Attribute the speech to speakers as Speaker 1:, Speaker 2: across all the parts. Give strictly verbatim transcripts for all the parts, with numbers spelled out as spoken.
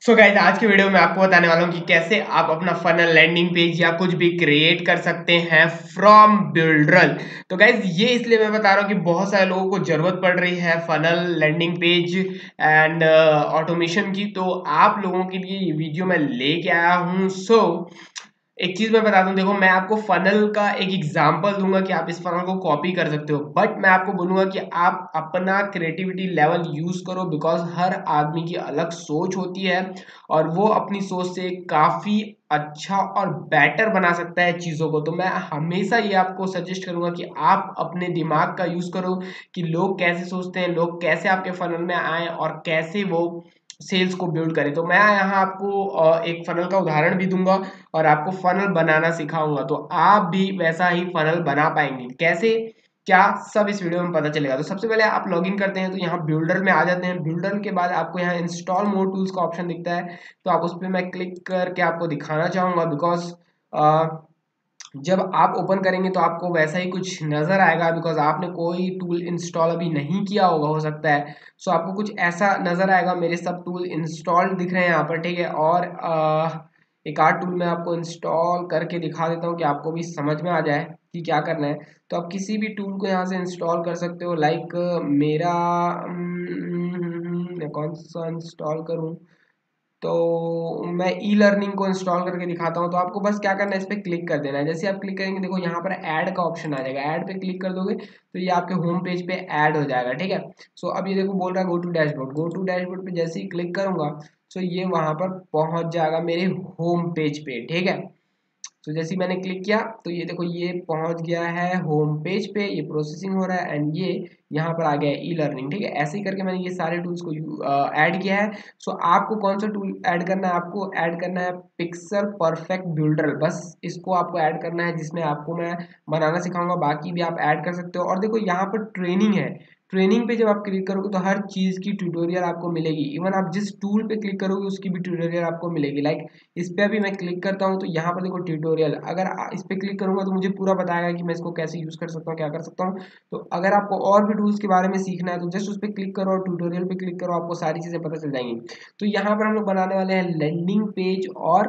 Speaker 1: सो so guys आज की video में आपको बताने वाला हूँ कि कैसे आप अपना फनल लैंडिंग पेज या कुछ भी क्रिएट कर सकते हैं फ्रॉम बिल्डरल। तो गाइज ये इसलिए मैं बता रहा हूँ कि बहुत सारे लोगों को जरूरत पड़ रही है funnel landing page and automation की, तो आप लोगों के लिए ये वीडियो मैं लेके आया हूँ। सो so, एक चीज मैं बता दूं, देखो मैं आपको फनल का एक एग्जांपल दूंगा कि आप इस फनल को कॉपी कर सकते हो, बट मैं आपको बोलूंगा कि आप अपना क्रिएटिविटी लेवल यूज करो, बिकॉज हर आदमी की अलग सोच होती है और वो अपनी सोच से काफी अच्छा और बेटर बना सकता है चीजों को। तो मैं हमेशा ये आपको सजेस्ट करूंगा कि आप अपने दिमाग का यूज करो कि लोग कैसे सोचते हैं, लोग कैसे आपके फनल में आए और कैसे वो सेल्स को बिल्ड करें। तो मैं यहाँ आपको एक फनल का उदाहरण भी दूंगा और आपको फनल बनाना सिखाऊंगा, तो आप भी वैसा ही फनल बना पाएंगे। कैसे क्या सब इस वीडियो में पता चलेगा। तो सबसे पहले आप लॉगिन करते हैं, तो यहाँ बिल्डर में आ जाते हैं। बिल्डर के बाद आपको यहाँ इंस्टॉल मोर टूल्स का ऑप्शन दिखता है, तो आप उस पर मैं क्लिक करके आपको दिखाना चाहूंगा, बिकॉज जब आप ओपन करेंगे तो आपको वैसा ही कुछ नजर आएगा, बिकॉज आपने कोई टूल इंस्टॉल अभी नहीं किया होगा, हो सकता है। सो आपको कुछ ऐसा नजर आएगा। मेरे सब टूल इंस्टॉल्ड दिख रहे हैं यहाँ पर, ठीक है। और आ, एक आध टूल मैं आपको इंस्टॉल करके दिखा देता हूँ कि आपको भी समझ में आ जाए कि क्या करना है। तो आप किसी भी टूल को यहाँ से इंस्टॉल कर सकते हो। लाइक मेरा मैं कौन सा इंस्टॉल करूँ, तो मैं ई लर्निंग को इंस्टॉल करके दिखाता हूँ। तो आपको बस क्या करना है, इस पर क्लिक कर देना है। जैसे आप क्लिक करेंगे, देखो यहाँ पर ऐड का ऑप्शन आ जाएगा। ऐड पे क्लिक कर दोगे तो ये आपके होम पेज पे ऐड हो जाएगा, ठीक है। सो अब ये देखो बोल रहा है go to dashboard. Go to dashboard पे जैसे ही क्लिक करूंगा सो ये वहां पर पहुंच जाएगा मेरे होम पेज पे, ठीक है। तो जैसे ही मैंने क्लिक किया तो ये देखो ये पहुंच गया है होम पेज पे, ये प्रोसेसिंग हो रहा है एंड ये यहाँ पर आ गया है ई लर्निंग, ठीक है। ऐसे ही करके मैंने ये सारे टूल्स को ऐड किया है। सो आपको कौन सा टूल ऐड करना है, आपको ऐड करना है पिक्सल परफेक्ट बिल्डर। बस इसको आपको ऐड करना है, जिसमें आपको मैं बनाना सिखाऊंगा। बाकी भी आप ऐड कर सकते हो। और देखो यहाँ पर ट्रेनिंग है। ट्रेनिंग पे जब आप क्लिक करोगे तो हर चीज की ट्यूटोरियल आपको मिलेगी। इवन आप जिस टूल पे क्लिक करोगे उसकी भी ट्यूटोरियल आपको मिलेगी। लाइक इस पे अभी मैं क्लिक करता हूँ तो यहाँ पर देखो ट्यूटोरियल, अगर इस पे क्लिक करूंगा तो मुझे पूरा बताएगा कि मैं इसको कैसे यूज कर सकता हूँ, क्या कर सकता हूँ। तो अगर आपको और भी टूल्स के बारे में सीखना है तो जस्ट उस पर क्लिक करो और ट्यूटोरियल पे क्लिक करो, आपको सारी चीजें पता चल जाएंगी। तो यहाँ पर हम लोग बनाने वाले हैं लैंडिंग पेज और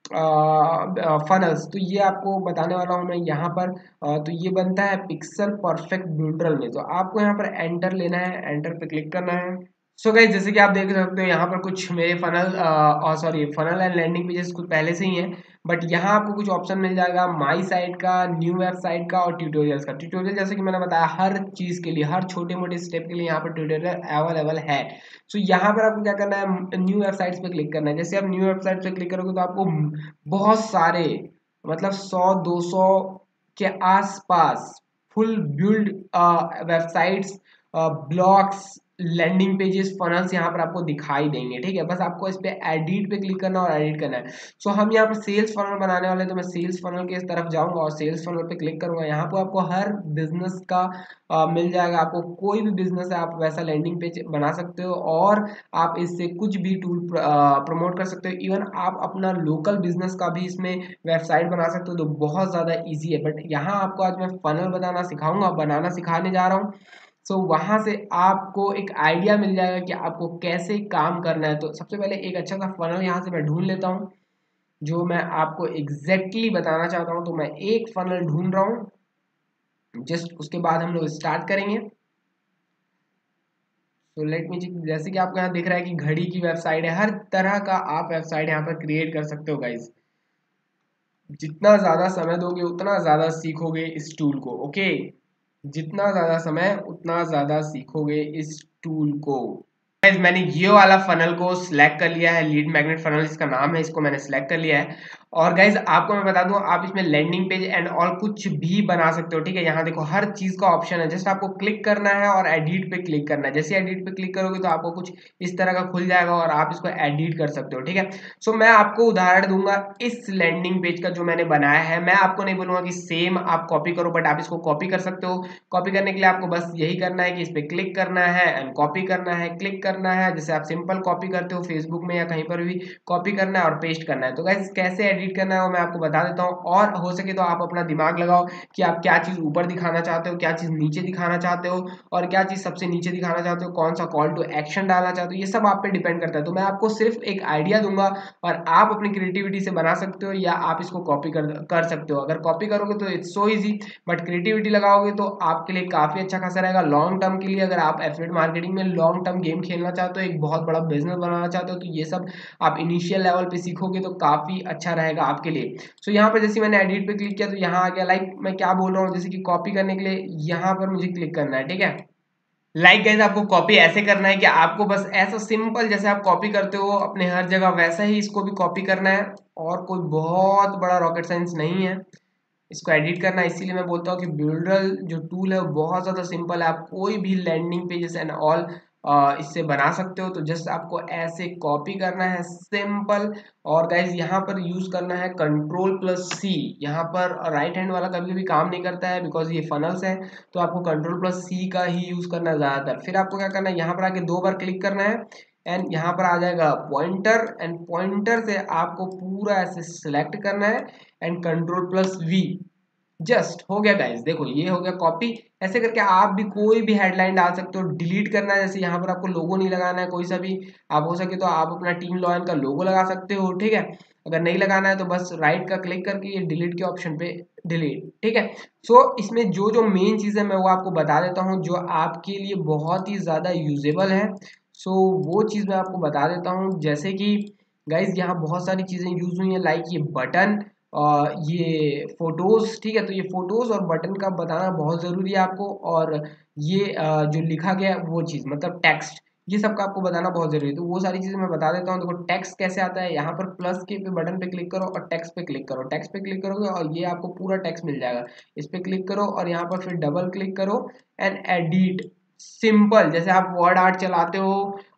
Speaker 1: फनल्स। तो ये आपको बताने वाला हूँ मैं यहाँ पर। आ, तो ये बनता है पिक्सल परफेक्ट बिल्डर में। तो आपको यहाँ पर एंटर लेना है, एंटर पे क्लिक करना है। सो so गाइस जैसे कि आप देख सकते हो यहाँ पर कुछ मेरे फनल और sorry funnel and landing pages कुछ पहले से ही हैं, बट यहाँ आपको कुछ ऑप्शन मिल जाएगा माई साइट का, न्यू वेबसाइट का और ट्यूटोरियल्स का। ट्यूटोरियल जैसे कि मैंने बताया हर चीज़ के लिए, हर छोटे मोटे स्टेप के लिए यहाँ पर ट्यूटोरियल अवेलेबल है। सो so यहाँ पर आपको क्या करना है, न्यू वेबसाइट्स पे क्लिक करना है। जैसे आप न्यू वेबसाइट पे क्लिक करोगे तो आपको बहुत सारे, मतलब सौ दो सौ के आसपास full build websites, blogs, landing pages, funnels यहाँ पर आपको दिखाई देंगे, ठीक है। बस आपको इस पे एडिट पे क्लिक करना और एडिट करना है। सो हम यहाँ पर सेल्स फनल बनाने वाले हैं, तो मैं सेल्स फनल के इस तरफ जाऊंगा और सेल्स फनल पे क्लिक करूंगा। यहाँ पर आपको हर बिजनेस का आ, मिल जाएगा। आपको कोई भी बिजनेस है आप वैसा लैंडिंग पेज बना सकते हो और आप इससे कुछ भी टूल प्रमोट कर सकते हो। इवन आप अपना लोकल बिजनेस का भी इसमें वेबसाइट बना सकते हो, तो बहुत ज़्यादा ईजी है। बट यहाँ आपको आज मैं फनल बनाना सिखाऊंगा, बनाना सिखाने जा रहा हूँ। सो so, वहां से आपको एक आइडिया मिल जाएगा कि आपको कैसे काम करना है। तो सबसे पहले एक अच्छा सा फनल यहाँ से मैं ढूंढ लेता हूँ जो मैं आपको एग्जैक्टली exactly बताना चाहता हूँ। तो मैं एक फनल ढूंढ रहा हूँ, जस्ट उसके बाद हम लोग स्टार्ट करेंगे। तो लेट मी चेक। जैसे कि आपको यहाँ दिख रहा है कि घड़ी की वेबसाइट है, हर तरह का आप वेबसाइट यहाँ पर क्रिएट कर सकते हो गाइज। जितना ज्यादा समय दोगे उतना ज्यादा सीखोगे इस टूल को, ओके। जितना ज्यादा समय उतना ज्यादा सीखोगे इस टूल को। गाइस मैंने ये वाला फनल को सिलेक्ट कर लिया है, लीड मैग्नेट फनल इसका नाम है, इसको मैंने सिलेक्ट कर लिया है। और गाइज आपको मैं बता दूं, आप इसमें लैंडिंग पेज एंड ऑल कुछ भी बना सकते हो, ठीक है। यहाँ देखो हर चीज का ऑप्शन है, जस्ट आपको क्लिक करना है और एडिट पे क्लिक करना है। जैसे एडिट पे क्लिक करोगे तो आपको कुछ इस तरह का खुल जाएगा और आप इसको एडिट कर सकते हो, ठीक है। सो मैं आपको उदाहरण दूंगा इस लैंडिंग पेज का जो मैंने बनाया है। मैं आपको नहीं बोलूंगा कि सेम आप कॉपी करो, बट आप इसको कॉपी कर सकते हो। कॉपी करने के लिए आपको बस यही करना है कि इस पे क्लिक करना है एंड कॉपी करना है, क्लिक करना है। जैसे आप सिंपल कॉपी करते हो फेसबुक में या कहीं पर भी, कॉपी करना है और पेस्ट करना है। तो गाइस कैसे एडिट करना है वो मैं आपको बता देता हूँ, और हो सके तो आप अपना दिमाग लगाओ कि आप क्या चीज़ ऊपर दिखाना चाहते हो, क्या चीज़ नीचे दिखाना चाहते हो, और क्या चीज़ सबसे नीचे दिखाना चाहते हो, कौन सा कॉल टू एक्शन डालना चाहते हो, ये सब आप पे डिपेंड करता है। तो मैं आपको सिर्फ एक आइडिया दूंगा और आप अपनी क्रिएटिविटी से बना सकते हो या आप इसको कॉपी कर कर सकते हो। अगर कॉपी करोगे तो it's so easy, but creativity लगाओगे तो आपके लिए काफ़ी अच्छा खासा रहेगा लॉन्ग टर्म के लिए। अगर आप एफिलिएट मार्केटिंग में लॉन्ग टर्म गेम खेलना चाहते हो, एक बहुत बड़ा बिजनेस बनाना चाहते हो, तो ये सब आप इनिशियल लेवल पे सीखोगे तो काफ़ी अच्छा रहेगा आपके लिए। सो so, यहाँ पर जैसे मैंने एडिट पे क्लिक किया तो यहाँ आ गया। लाइक मैं क्या बोल रहा हूँ, जैसे कि कॉपी करने के लिए यहाँ पर मुझे क्लिक करना है, ठीक है। लाइक गाइस आपको कॉपी ऐसे करना है कि आपको बस ऐसा सिंपल जैसे आप कॉपी करते हो अपने हर जगह वैसा ही इसको भी कॉपी करना है, और कोई बहुत बड़ा रॉकेट साइंस नहीं है इसको एडिट करना। इसीलिए मैं बोलता हूँ कि बिल्डरल जो टूल है वो बहुत ज़्यादा सिंपल है। आप कोई भी लैंडिंग पेजेस एंड ऑल इससे बना सकते हो। तो जस्ट आपको ऐसे कॉपी करना है, सिंपल। और गाइज यहाँ पर यूज करना है कंट्रोल प्लस सी। यहाँ पर राइट हैंड वाला कभी भी काम नहीं करता है बिकॉज ये फनल्स है, तो आपको कंट्रोल प्लस सी का ही यूज करना है ज़्यादातर। फिर आपको क्या करना है, यहाँ पर आके दो बार क्लिक करना है एंड यहाँ पर आ जाएगा पॉइंटर, एंड पॉइंटर से आपको पूरा ऐसे सिलेक्ट करना है and control plus V. Just हो गया गाइस, देखो ये हो गया कॉपी। ऐसे करके आप भी कोई भी हेडलाइन डाल सकते हो। डिलीट करना है, जैसे यहाँ पर आपको लोगो नहीं लगाना है कोई सा भी, आप हो सके तो आप अपना टीम लॉयन का लोगो लगा सकते हो, ठीक है। अगर नहीं लगाना है तो बस राइट का क्लिक करके ये डिलीट के ऑप्शन पे डिलीट, ठीक है। सो so, इसमें जो जो मेन चीज़ है मैं वो आपको बता देता हूँ जो आपके लिए बहुत ही ज़्यादा यूजेबल है। सो so, वो चीज़ मैं आपको बता देता हूँ, जैसे कि गाइज यहाँ बहुत सारी चीज़ें यूज हुई हैं, लाइक ये बटन, और ये फोटोज, ठीक है। तो ये फोटोज और बटन का बताना बहुत ज़रूरी है आपको, और ये आ, जो लिखा गया है वो चीज़ मतलब टेक्स्ट, ये सब का आपको बताना बहुत जरूरी है। तो वो सारी चीज़ें मैं बता देता हूँ। देखो टेक्स्ट कैसे आता है, यहाँ पर प्लस के पे बटन पे क्लिक करो और टेक्स्ट पे क्लिक करो। टेक्स्ट पे क्लिक करोगे और ये आपको पूरा टेक्स्ट मिल जाएगा। इस पे क्लिक करो और यहाँ पर फिर डबल क्लिक करो एंड एडिट। सिंपल जैसे आप वर्ड आर्ट चलाते हो,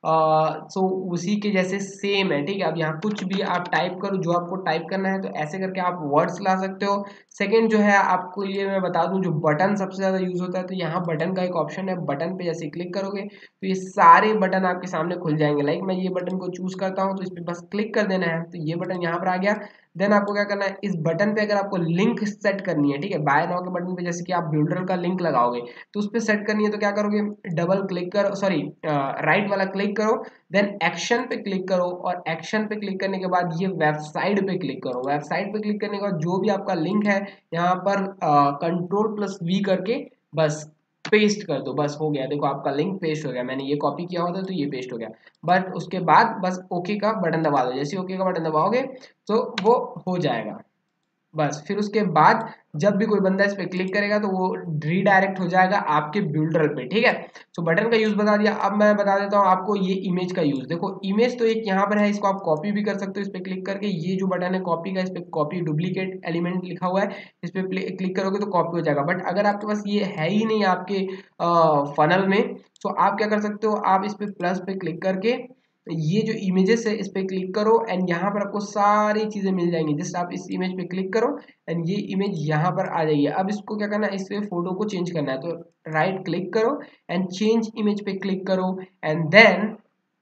Speaker 1: सो uh, उसी के जैसे सेम है, ठीक है। अब यहाँ कुछ भी आप टाइप करो जो आपको टाइप करना है, तो ऐसे करके आप वर्ड्स ला सकते हो। सेकंड जो है आपको ये मैं बता दूं, जो बटन सबसे ज़्यादा यूज होता है, तो यहाँ बटन का एक ऑप्शन है। बटन पे जैसे क्लिक करोगे तो ये सारे बटन आपके सामने खुल जाएंगे। लाइक मैं ये बटन को चूज करता हूँ तो इस पर बस क्लिक कर देना है, तो ये बटन यहाँ पर आ गया। देन आपको क्या करना है, इस बटन पे अगर आपको लिंक सेट करनी है, ठीक है, बाय नाउ के बटन पे जैसे कि आप बिल्डर का लिंक लगाओगे तो उस पर सेट करनी है, तो क्या करोगे, डबल क्लिक करो, सॉरी राइट वाला क्लिक करो, देन एक्शन पे क्लिक करो, और एक्शन पे क्लिक करने के बाद ये वेबसाइट पे क्लिक करो। वेबसाइट पे क्लिक करने के बाद जो भी आपका लिंक है यहाँ पर कंट्रोल प्लस वी करके बस पेस्ट कर दो, बस हो गया। देखो आपका लिंक पेस्ट हो गया, मैंने ये कॉपी किया होता तो ये पेस्ट हो गया। बट उसके बाद बस ओके का बटन दबा दो। जैसे ओके का बटन दबाओगे तो वो हो जाएगा बस। फिर उसके बाद जब भी कोई बंदा इस पे क्लिक करेगा तो वो रीडायरेक्ट हो जाएगा आपके बिल्डर पे, ठीक है। तो बटन का यूज बता दिया। अब मैं बता देता हूँ आपको ये इमेज का यूज। देखो इमेज तो एक यहाँ पर है, इसको आप कॉपी भी कर सकते हो। इस पे क्लिक करके ये जो बटन है कॉपी का, इस पे कॉपी डुप्लीकेट एलिमेंट लिखा हुआ है, इस पे क्लिक करोगे तो कॉपी हो जाएगा। बट अगर आपके पास ये है ही नहीं आपके फनल में, तो आप क्या कर सकते हो, आप इस पे प्लस पे क्लिक करके ये जो इमेजेस है इस पे क्लिक करो एंड यहाँ पर आपको सारी चीजें मिल जाएंगी। जस्ट आप इस इमेज पे क्लिक करो एंड ये इमेज यहाँ पर आ जाएगी। अब इसको क्या करना है, इस पे फोटो को चेंज करना है, तो राइट क्लिक करो एंड चेंज इमेज पे क्लिक करो एंड देन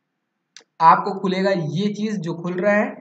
Speaker 1: आपको खुलेगा ये चीज जो खुल रहा है,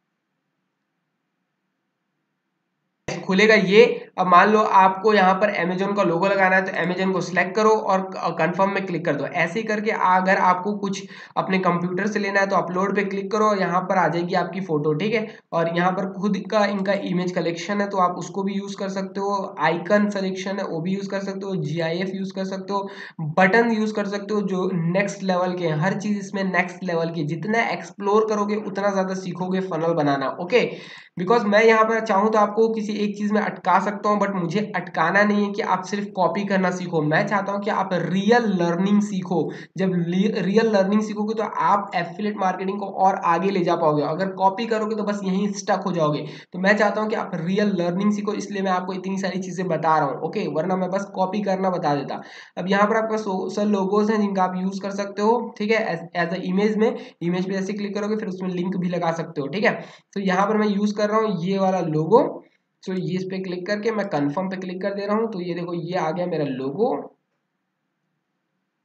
Speaker 1: खुलेगा ये। अब मान लो आपको यहाँ पर अमेजोन का लोगो लगाना है, तो अमेजोन को सिलेक्ट करो और कंफर्म में क्लिक कर दो। ऐसे ही करके अगर आपको कुछ अपने कंप्यूटर से लेना है तो अपलोड पे क्लिक करो, यहाँ पर आ जाएगी आपकी फोटो, ठीक है। और यहाँ पर खुद का इनका इमेज कलेक्शन है तो आप उसको भी यूज कर सकते हो। आइकन सिलेक्शन है वो भी यूज कर सकते हो, जी आई एफ यूज कर सकते हो, बटन यूज कर सकते हो जो नेक्स्ट लेवल के, हर चीज इसमें नेक्स्ट लेवल की। जितना एक्सप्लोर करोगे उतना ज्यादा सीखोगे फनल बनाना, ओके। बिकॉज मैं यहाँ पर चाहूँ तो आपको किसी एक चीज में अटका सकता हूँ, बट मुझे अटकाना नहीं है कि आप सिर्फ कॉपी करना सीखो। मैं चाहता हूँ कि आप रियल लर्निंग सीखो। जब रियल लर्निंग सीखोगे तो आप एफिलिएट मार्केटिंग को और आगे ले जा पाओगे। अगर कॉपी करोगे तो बस यहीं स्टक हो जाओगे। तो मैं चाहता हूँ कि आप रियल लर्निंग सीखो, इसलिए मैं आपको इतनी सारी चीजें बता रहा हूँ, ओके। वरना मैं बस कॉपी करना बता देता। अब यहाँ पर आपका सोशल लोगोज हैं जिनका आप यूज कर सकते हो, ठीक है, एज अ इमेज में। इमेज पे जैसे क्लिक करोगे फिर उसमें लिंक भी लगा सकते हो, ठीक है। तो यहाँ पर मैं यूज कर रहा हूँ ये वाला लोगो। तो ये इस पे क्लिक करके मैं कंफर्म पे क्लिक कर दे रहा हूँ, तो ये देखो ये आ गया मेरा लोगो।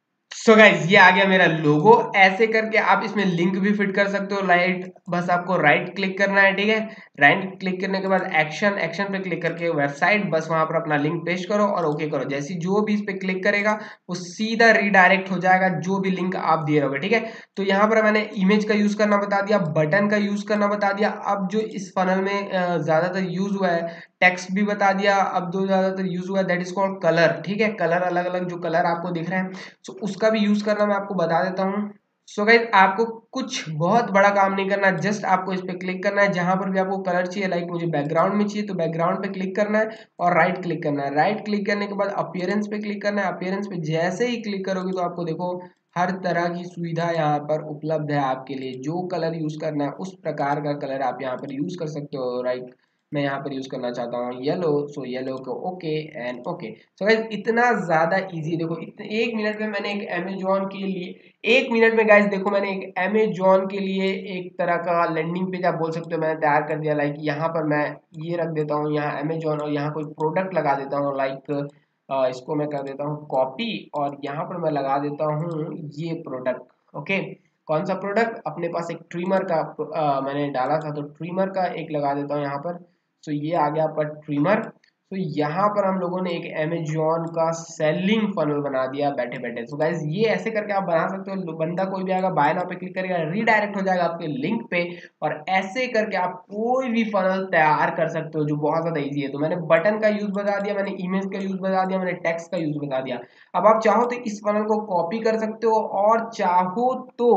Speaker 1: सो so गाइज ये आ गया मेरा लोगो। ऐसे करके आप इसमें लिंक भी फिट कर सकते हो। लाइट बस आपको राइट क्लिक करना है, ठीक है। राइट क्लिक करने के बाद एक्शन एक्शन पे क्लिक करके वेबसाइट, बस वहां पर अपना लिंक पेस्ट करो और ओके करो। जैसे जो भी इस पे क्लिक करेगा वो सीधा रीडायरेक्ट हो जाएगा जो भी लिंक आप दिए रहोगे, ठीक है। तो यहाँ पर मैंने इमेज का यूज करना बता दिया, बटन का यूज करना बता दिया। अब जो इस फनल में ज्यादातर यूज हुआ है टेक्स्ट भी बता दिया। अब जो ज्यादातर यूज हुआ है दैट इज कॉल्ड कलर, ठीक है। कलर अलग अलग जो कलर आपको दिख रहे हैं सो so, उसका भी यूज करना मैं आपको बता देता हूँ। सो so गाइज आपको कुछ बहुत बड़ा काम नहीं करना, जस्ट आपको इस पे क्लिक करना है। जहां पर भी आपको कलर चाहिए, लाइक मुझे बैकग्राउंड में चाहिए तो बैकग्राउंड पे क्लिक करना है और राइट क्लिक करना है। राइट क्लिक करने के बाद अपीयरेंस पे क्लिक करना है। अपीयरेंस पे जैसे ही क्लिक करोगे तो आपको देखो हर तरह की सुविधा यहाँ पर उपलब्ध है आपके लिए। जो कलर यूज करना है उस प्रकार का कलर आप यहाँ पर यूज कर सकते हो। राइट मैं यहाँ पर यूज करना चाहता हूँ येलो, सो येलो को okay and okay. So guys इतना ज्यादा इजी, देखो इतने एक मिनट में मैंने एक अमेजोन के लिए एक मिनट में गाइस देखो मैंने एक अमेजोन के लिए एक तरह का लैंडिंग पेज आप बोल सकते हो मैंने तैयार कर दिया। लाइक यहाँ पर मैं ये रख देता हूँ यहाँ अमेजोन और यहाँ कोई प्रोडक्ट लगा देता हूँ। लाइक इसको मैं कर देता हूँ कॉपी और यहाँ पर मैं लगा देता हूँ ये प्रोडक्ट। ओके कौन सा प्रोडक्ट, अपने पास एक ट्रिमर का आ, मैंने डाला था तो ट्रिमर का एक लगा देता हूँ यहाँ पर। तो ये आ गया पर ट्रिमर। तो यहाँ पर हम लोगों ने एक अमेजोन का सेलिंग फनल बना दिया बैठे बैठे। तो गाइज ये ऐसे करके आप बना सकते हो। बंदा कोई भी आएगा बाय नाउ पे क्लिक करेगा रीडायरेक्ट हो जाएगा आपके लिंक पे और ऐसे करके आप कोई भी फनल तैयार कर सकते हो जो बहुत ज्यादा इजी है। तो मैंने बटन का यूज बता दिया, मैंने इमेज का यूज बता दिया, मैंने टेक्स्ट का यूज बता दिया। अब आप चाहो तो इस फनल को कॉपी कर सकते हो और चाहो तो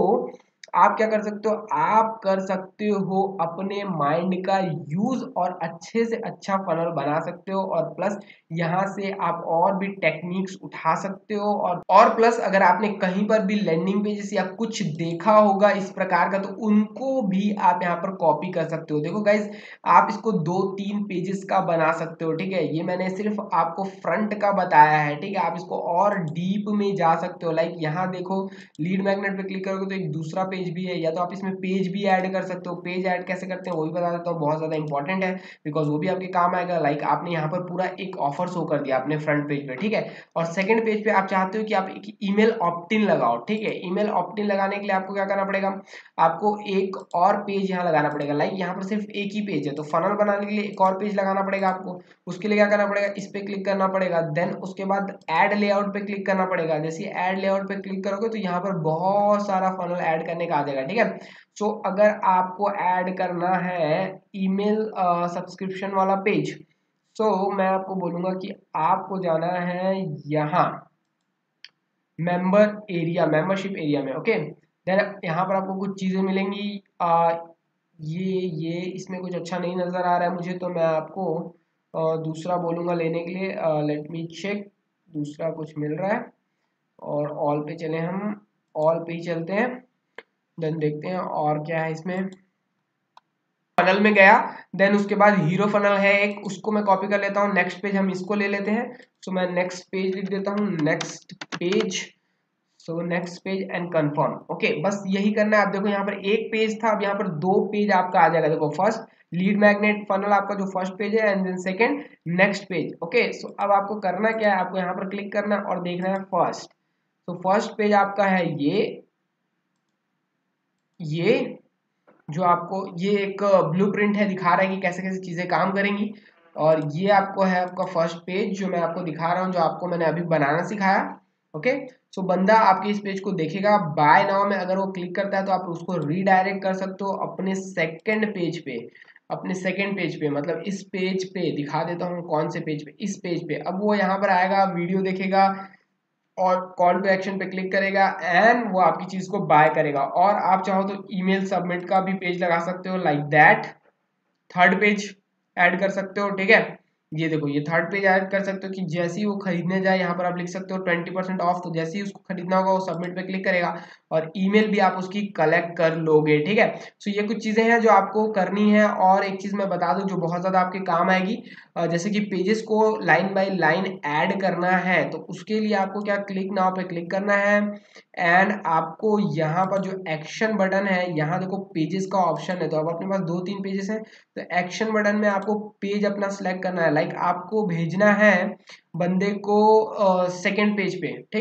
Speaker 1: आप क्या कर सकते हो, आप कर सकते हो अपने माइंड का यूज और अच्छे से अच्छा फनल बना सकते हो। और प्लस यहाँ से आप और भी टेक्निक्स उठा सकते हो। और और प्लस अगर आपने कहीं पर भी लैंडिंग पेजेस या कुछ देखा होगा इस प्रकार का तो उनको भी आप यहाँ पर कॉपी कर सकते हो। देखो गाइज आप इसको दो तीन पेजेस का बना सकते हो, ठीक है। ये मैंने सिर्फ आपको फ्रंट का बताया है, ठीक है। आप इसको और डीप में जा सकते हो। लाइक यहाँ देखो लीड मैग्नेट पे क्लिक करोगे तो एक दूसरा पेज भी है, या तो आप इसमें पेज भी ऐड कर सकते हो। पेज ऐड कैसे करते हैं वो भी बता देता हूँ, बहुत ज्यादा इंपॉर्टेंट है बिकॉज वो भी आपके काम आएगा। लाइक आपने यहाँ पर पूरा एक ऑफर शो कर दिया अपने फ्रंट पेज पे, ठीक है। और सेकंड पेज पे आप चाहते हो कि आप एक ईमेल ऑप्ट-इन लगाओ, ठीक है। ईमेल ऑप्ट-इन लगाने के लिए आपको क्या करना पड़ेगा, आपको एक और पेज यहाँ लगाना पड़ेगा। लाइक यहाँ पर सिर्फ एक ही पेज है तो फनल बनाने के लिए एक और पेज लगाना पड़ेगा आपको। उसके लिए क्या करना पड़ेगा, इस पे क्लिक करना पड़ेगा, देन उसके बाद ऐड लेआउट पे क्लिक करना पड़ेगा। जैसे ऐड लेआउट पे क्लिक करोगे तो यहाँ पर बहुत सारा फनल ऐड करने का आ जाएगा, ठीक है। सो so, अगर आपको ऐड करना है ईमेल सब्सक्रिप्शन वाला पेज, सो so, मैं आपको बोलूंगा कि आपको जाना है यहाँ मेंबर एरिया, मेंबरशिप एरिया में, ओके। देन यहाँ पर आपको कुछ चीजें मिलेंगी। आ, ये ये इसमें कुछ अच्छा नहीं नजर आ रहा है मुझे तो मैं आपको आ, दूसरा बोलूंगा लेने के लिए। लेट मी चेक, दूसरा कुछ मिल रहा है और ऑल पे चले, हम ऑल पे ही चलते हैं। देन देखते हैं और क्या है इसमें। फनल में गया, देन उसके बाद हीरो फनल है एक, उसको मैं कॉपी कर लेता हूँ। नेक्स्ट पेज हम इसको ले लेते हैं। सो मैं नेक्स्ट पेज लिख देता हूँ, next page. So next page and confirm, okay. बस यही करना है। आप देखो यहाँ पर एक पेज था, अब यहाँ पर दो पेज आपका आ जाएगा। देखो फर्स्ट लीड मैग्नेट फनल आपका जो फर्स्ट पेज है and then second next page, okay. So अब आपको करना क्या है, आपको यहाँ पर क्लिक करना है और देखना है फर्स्ट। तो फर्स्ट पेज आपका है ये ये जो आपको ये एक ब्लूप्रिंट है, दिखा रहा है कि कैसे कैसे चीजें काम करेंगी। और ये आपको है आपका फर्स्ट पेज जो मैं आपको दिखा रहा हूँ, जो आपको मैंने अभी बनाना सिखाया, ओके। सो बंदा आपके इस पेज को देखेगा, बाय नाउ में अगर वो क्लिक करता है तो आप उसको रीडायरेक्ट कर सकते हो अपने सेकंड पेज पे। अपने सेकंड पेज पे मतलब इस पेज पे दिखा देता हूँ, कौन से पेज पे, इस पेज पे। अब वो यहाँ पर आएगा, वीडियो देखेगा और कॉल टू एक्शन पे क्लिक करेगा एंड वो आपकी चीज को बाय करेगा। और आप चाहो तो ईमेल सबमिट का भी पेज लगा सकते हो, like that third page add कर सकते हो, ठीक है। ये देखो ये थर्ड पेज ऐड कर सकते हो कि जैसे ही वो खरीदने जाए यहाँ पर आप लिख सकते हो ट्वेंटी परसेंट ऑफ, तो जैसे ही उसको खरीदना होगा वो सबमिट पे क्लिक करेगा और ईमेल भी आप उसकी कलेक्ट कर लोगे, ठीक है। सो ये कुछ चीजें हैं जो आपको करनी है। और एक चीज मैं बता दूं जो बहुत ज्यादा आपके काम आएगी, जैसे कि पेजेस को लाइन बाय लाइन ऐड करना है तो उसके लिए आपको क्या, क्लिक नाउ पे क्लिक करना है एंड आपको यहाँ पर जो एक्शन बटन है, यहाँ देखो पेजेस का ऑप्शन है। तो अब अपने पास दो तीन पेजेस हैं तो एक्शन बटन में आपको पेज अपना सिलेक्ट करना है। लाइक आपको भेजना है बंदे को सेकंड पेज पे, ठीक है।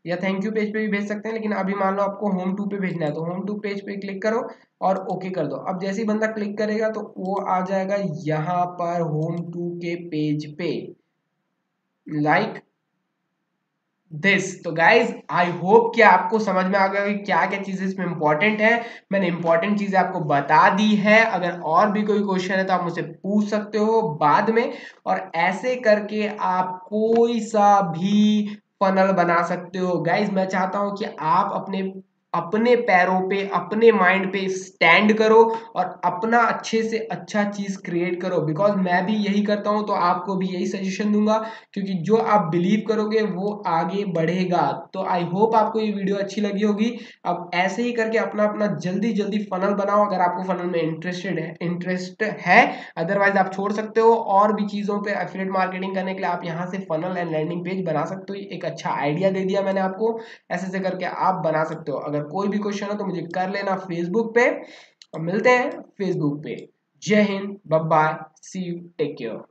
Speaker 1: या थैंक यू पेज पे भी भेज सकते हैं, लेकिन अभी मान लो आपको होम टू पे भेजना है तो होम टू पेज पे क्लिक करो और ओके कर दो। अब जैसे ही बंदा क्लिक करेगा तो वो आ जाएगा यहाँ पर होम टू के पेज पे, लाइक दिस। तो गाइज आई होप कि आपको समझ में आ गया कि क्या क्या चीजें इसमें इंपॉर्टेंट है। मैंने इंपॉर्टेंट चीजें आपको बता दी है। अगर और भी कोई क्वेश्चन है तो आप मुझसे पूछ सकते हो बाद में, और ऐसे करके आप कोई सा भी फनल बना सकते हो। गाइज मैं चाहता हूं कि आप अपने अपने पैरों पे, अपने माइंड पे स्टैंड करो और अपना अच्छे से अच्छा चीज क्रिएट करो, बिकॉज मैं भी यही करता हूं तो आपको भी यही सजेशन दूंगा, क्योंकि जो आप बिलीव करोगे वो आगे बढ़ेगा। तो आई होप आपको ये वीडियो अच्छी लगी होगी। अब ऐसे ही करके अपना अपना जल्दी जल्दी फनल बनाओ, अगर आपको फनल में इंटरेस्टेड है इंटरेस्ट है अदरवाइज आप छोड़ सकते हो। और भी चीज़ों पे एफिलिएट मार्केटिंग करने के लिए आप यहाँ से फनल एंड लैंडिंग पेज बना सकते हो। एक अच्छा आइडिया दे दिया मैंने आपको, ऐसे ऐसे करके आप बना सकते हो। अगर कोई भी क्वेश्चन हो तो मुझे कर लेना फेसबुक पे, और मिलते हैं फेसबुक पे। जय हिंद, bye bye, see you, take care.